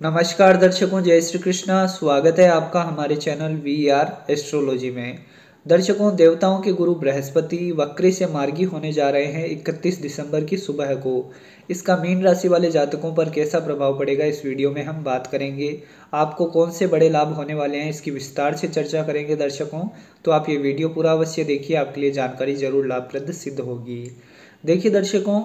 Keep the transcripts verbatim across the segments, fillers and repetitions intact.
नमस्कार दर्शकों, जय श्री कृष्णा। स्वागत है आपका हमारे चैनल वी आर एस्ट्रोलॉजी में। दर्शकों, देवताओं के गुरु बृहस्पति वक्री से मार्गी होने जा रहे हैं इकतीस दिसंबर की सुबह को। इसका मीन राशि वाले जातकों पर कैसा प्रभाव पड़ेगा इस वीडियो में हम बात करेंगे। आपको कौन से बड़े लाभ होने वाले हैं इसकी विस्तार से चर्चा करेंगे दर्शकों। तो आप ये वीडियो पूरा अवश्य देखिए, आपके लिए जानकारी जरूर लाभप्रद सिद्ध होगी। देखिए दर्शकों,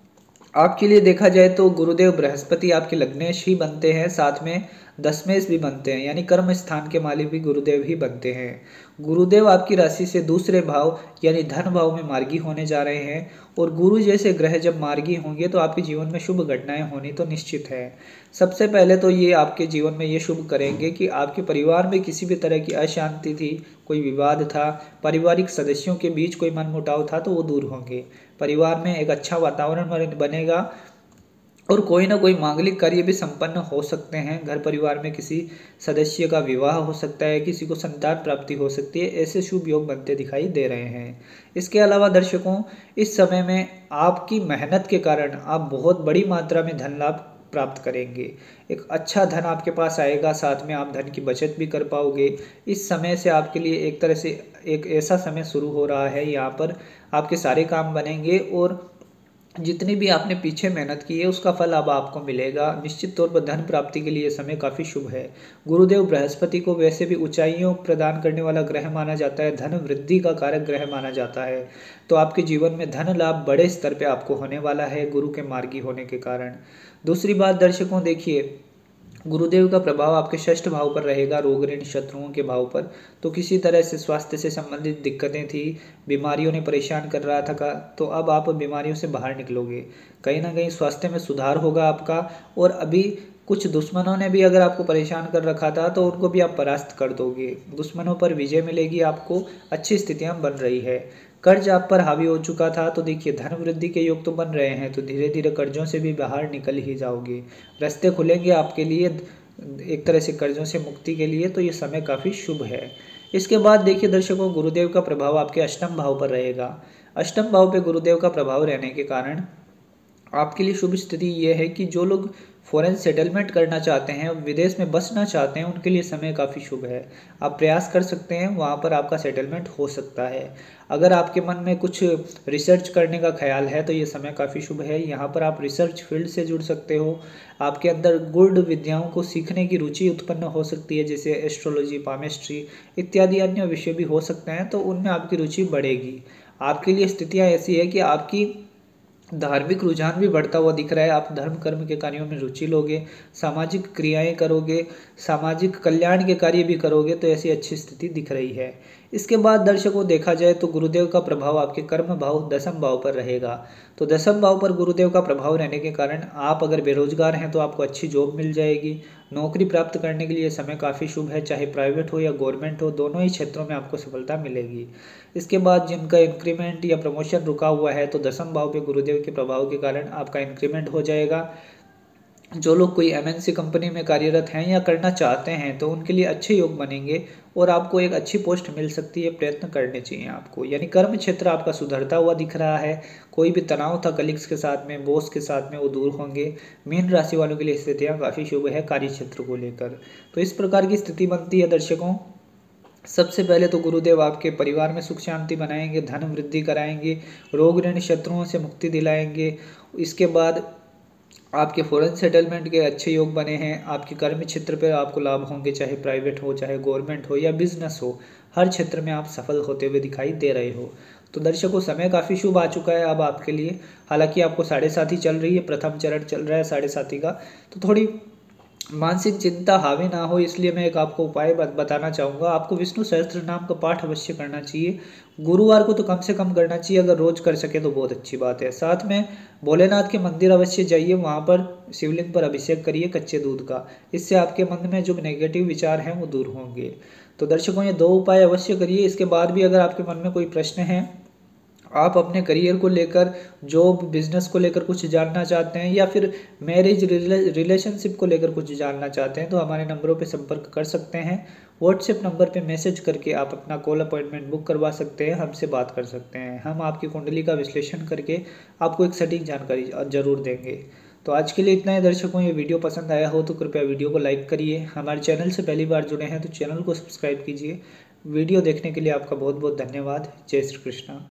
आपके लिए देखा जाए तो गुरुदेव बृहस्पति आपके लग्नेश ही बनते हैं, साथ में दशमेश भी बनते हैं, यानी कर्म स्थान के मालिक भी गुरुदेव ही बनते हैं। गुरुदेव आपकी राशि से दूसरे भाव यानी धन भाव में मार्गी होने जा रहे हैं और गुरु जैसे ग्रह जब मार्गी होंगे तो आपके जीवन में शुभ घटनाएं होनी तो निश्चित है। सबसे पहले तो ये आपके जीवन में ये शुभ करेंगे कि आपके परिवार में किसी भी तरह की अशांति थी, कोई विवाद था, पारिवारिक सदस्यों के बीच कोई मनमुटाव था, तो वो दूर होंगे। परिवार में एक अच्छा वातावरण बनेगा और कोई ना कोई मांगलिक कार्य भी संपन्न हो सकते हैं। घर परिवार में किसी सदस्य का विवाह हो सकता है, किसी को संतान प्राप्ति हो सकती है, ऐसे शुभ योग बनते दिखाई दे रहे हैं। इसके अलावा दर्शकों, इस समय में आपकी मेहनत के कारण आप बहुत बड़ी मात्रा में धन लाभ प्राप्त करेंगे। एक अच्छा धन आपके पास आएगा, साथ में आप धन की बचत भी कर पाओगे। इस समय से आपके लिए एक तरह से एक ऐसा समय शुरू हो रहा है, यहाँ पर आपके सारे काम बनेंगे और जितनी भी आपने पीछे मेहनत की है उसका फल अब आपको मिलेगा। निश्चित तौर पर धन प्राप्ति के लिए समय काफ़ी शुभ है। गुरुदेव बृहस्पति को वैसे भी ऊंचाइयों प्रदान करने वाला ग्रह माना जाता है, धन वृद्धि का कारक ग्रह माना जाता है। तो आपके जीवन में धन लाभ बड़े स्तर पे आपको होने वाला है गुरु के मार्गी होने के कारण। दूसरी बात दर्शकों, देखिए गुरुदेव का प्रभाव आपके षष्ठ भाव पर रहेगा, रोग ऋण शत्रुओं के भाव पर। तो किसी तरह से स्वास्थ्य से संबंधित दिक्कतें थी, बीमारियों ने परेशान कर रहा था, तो अब आप बीमारियों से बाहर निकलोगे। कहीं ना कहीं स्वास्थ्य में सुधार होगा आपका। और अभी कुछ दुश्मनों ने भी अगर आपको परेशान कर रखा था तो उनको भी आप परास्त कर दोगे। दुश्मनों पर विजय मिलेगी आपको, अच्छी स्थितियां बन रही है। कर्ज आप पर हावी हो चुका था तो देखिए धन वृद्धि के योग तो बन रहे हैं, तो धीरे धीरे कर्जों से भी बाहर निकल ही जाओगे। रास्ते खुलेंगे आपके लिए एक तरह से कर्जों से मुक्ति के लिए, तो ये समय काफ़ी शुभ है। इसके बाद देखिए दर्शकों, गुरुदेव का प्रभाव आपके अष्टम भाव पर रहेगा। अष्टम भाव पे गुरुदेव का प्रभाव रहने के कारण आपके लिए शुभ स्थिति ये है कि जो लोग फॉरेन सेटलमेंट करना चाहते हैं, विदेश में बसना चाहते हैं, उनके लिए समय काफ़ी शुभ है। आप प्रयास कर सकते हैं, वहाँ पर आपका सेटलमेंट हो सकता है। अगर आपके मन में कुछ रिसर्च करने का ख्याल है तो ये समय काफ़ी शुभ है। यहाँ पर आप रिसर्च फील्ड से जुड़ सकते हो। आपके अंदर गुड विद्याओं को सीखने की रुचि उत्पन्न हो सकती है, जैसे एस्ट्रोलॉजी, पामिस्ट्री इत्यादि अन्य विषय भी हो सकते हैं, तो उनमें आपकी रुचि बढ़ेगी। आपके लिए स्थितियाँ ऐसी है कि आपकी धार्मिक रुझान भी बढ़ता हुआ दिख रहा है। आप धर्म कर्म के कार्यों में रुचि लोगे, सामाजिक क्रियाएं करोगे, सामाजिक कल्याण के कार्य भी करोगे, तो ऐसी अच्छी स्थिति दिख रही है। इसके बाद दर्शकों, देखा जाए तो गुरुदेव का प्रभाव आपके कर्म भाव दसम भाव पर रहेगा। तो दसम भाव पर गुरुदेव का प्रभाव रहने के कारण आप अगर बेरोजगार हैं तो आपको अच्छी जॉब मिल जाएगी। नौकरी प्राप्त करने के लिए समय काफ़ी शुभ है, चाहे प्राइवेट हो या गवर्नमेंट हो, दोनों ही क्षेत्रों में आपको सफलता मिलेगी। इसके बाद जिनका इंक्रीमेंट या प्रमोशन रुका हुआ है तो दसम भाव पे गुरुदेव के प्रभाव के कारण आपका इंक्रीमेंट हो जाएगा। जो लोग कोई एम एन सी कंपनी में कार्यरत हैं या करना चाहते हैं तो उनके लिए अच्छे योग बनेंगे और आपको एक अच्छी पोस्ट मिल सकती है। प्रयत्न करने चाहिए आपको, यानी कर्म क्षेत्र आपका सुधरता हुआ दिख रहा है। कोई भी तनाव था कलीग्स के साथ में, बॉस के साथ में, वो दूर होंगे। मीन राशि वालों के लिए स्थितियाँ काफ़ी शुभ है कार्य क्षेत्र को लेकर। तो इस प्रकार की स्थिति बनती है दर्शकों। सबसे पहले तो गुरुदेव आपके परिवार में सुख शांति बनाएंगे, धन वृद्धि कराएंगे, रोग ऋण शत्रुओं से मुक्ति दिलाएंगे। इसके बाद आपके फॉरेन सेटलमेंट के अच्छे योग बने हैं। आपके कर्म क्षेत्र पर आपको लाभ होंगे, चाहे प्राइवेट हो, चाहे गवर्नमेंट हो या बिजनेस हो, हर क्षेत्र में आप सफल होते हुए दिखाई दे रहे हो। तो दर्शकों, समय काफ़ी शुभ आ चुका है अब आपके लिए। हालांकि आपको साढ़े साथी चल रही है, प्रथम चरण चल रहा है साढ़े साथी का, तो थोड़ी मानसिक चिंता हावी ना हो, इसलिए मैं एक आपको उपाय बताना चाहूँगा। आपको विष्णु सहस्त्र नाम का पाठ अवश्य करना चाहिए। गुरुवार को तो कम से कम करना चाहिए, अगर रोज कर सके तो बहुत अच्छी बात है। साथ में भोलेनाथ के मंदिर अवश्य जाइए, वहाँ पर शिवलिंग पर अभिषेक करिए कच्चे दूध का। इससे आपके मन में जो नेगेटिव विचार हैं वो दूर होंगे। तो दर्शकों, ये दो उपाय अवश्य करिए। इसके बाद भी अगर आपके मन में कोई प्रश्न है, आप अपने करियर को लेकर, जॉब बिजनेस को लेकर कुछ जानना चाहते हैं या फिर मैरिज रिलेशनशिप को लेकर कुछ जानना चाहते हैं, तो हमारे नंबरों पे संपर्क कर सकते हैं। व्हाट्सएप नंबर पे मैसेज करके आप अपना कॉल अपॉइंटमेंट बुक करवा सकते हैं, हमसे बात कर सकते हैं। हम आपकी कुंडली का विश्लेषण करके आपको एक सटीक जानकारी जरूर देंगे। तो आज के लिए इतना ही दर्शकों, ये वीडियो पसंद आया हो तो कृपया वीडियो को लाइक करिए। हमारे चैनल से पहली बार जुड़े हैं तो चैनल को सब्सक्राइब कीजिए। वीडियो देखने के लिए आपका बहुत बहुत धन्यवाद। जय श्री कृष्णा।